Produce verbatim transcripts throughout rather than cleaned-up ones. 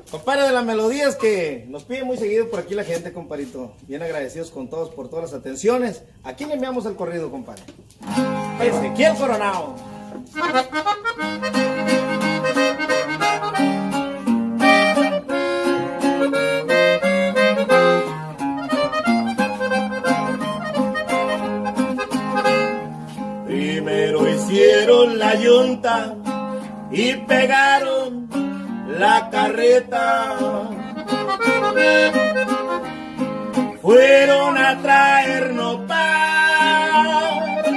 Compadre, de las melodías que nos pide muy seguido por aquí la gente, compadrito. Bien agradecidos con todos por todas las atenciones. ¿A quién le enviamos el corrido, compadre? Ezequiel Coronado. Primero hicieron la yunta y pegaron la carreta. Fueron a traer nopal.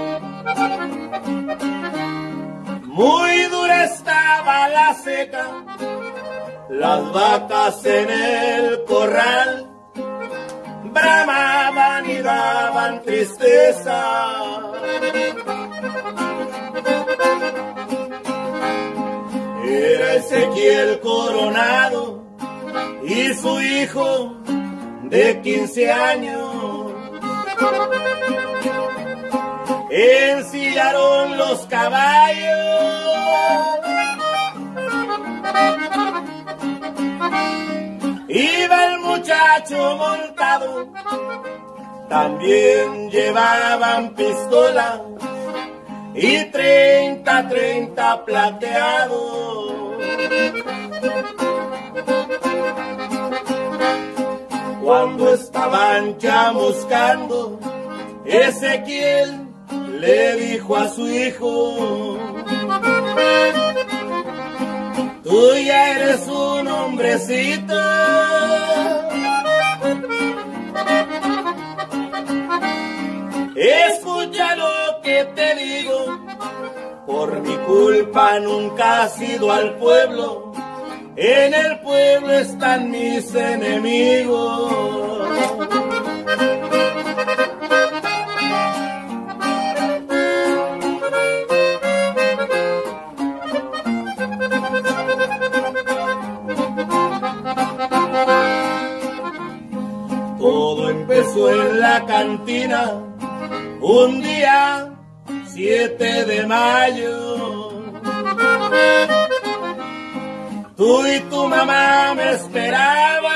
Muy dura estaba la seca, las vacas en el corral bramaban y daban tristeza. Era Ezequiel Coronado y su hijo de quince años. Ensillaron los caballos iba el muchacho montado, también llevaban pistola y treinta, treinta plateados. Cuando estaban chamuscando, Ezequiel le dijo a su hijo: tú ya eres un hombrecito, escucha lo que te digo, por mi culpa nunca has ido al pueblo, en el pueblo están mis enemigos. Todo empezó en la cantina, un día siete de mayo. Tú y tu mamá me esperaban.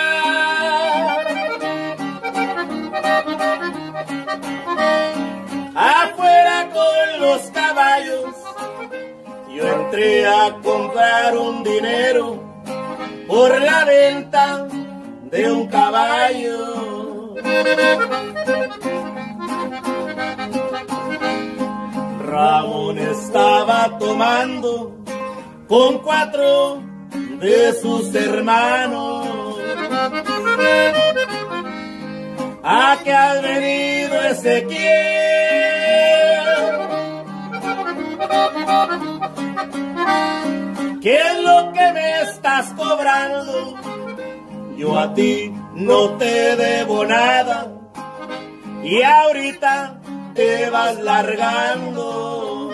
Afuera con los caballos, yo entré a comprar un dinero por la venta de un caballo. Ramón estaba tomando con cuatro de sus hermanos. ¿A qué has venido, Ezequiel? ¿Qué es lo que me estás cobrando? Yo a ti no te debo nada y ahorita te vas largando.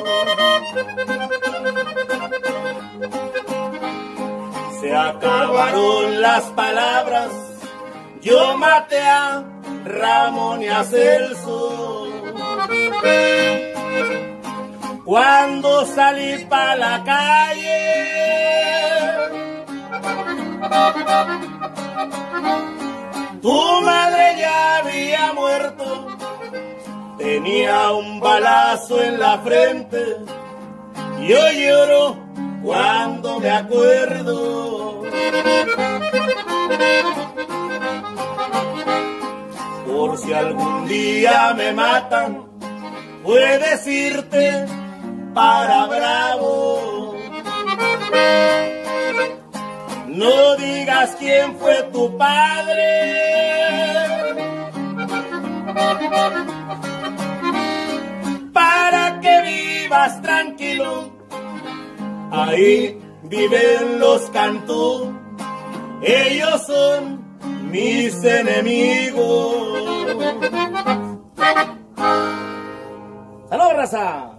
Se acabaron las palabras, yo maté a Ramón y a Celso. Cuando salí pa' la calle, tu madre ya había muerto, tenía un balazo en la frente. Yo lloro cuando me acuerdo. Por si algún día me matan, puedes irte para Bravo. No digas quién fue tu padre, para que vivas tranquilo. Ahí viven los Cantú, ellos son mis enemigos. ¡Salud, raza!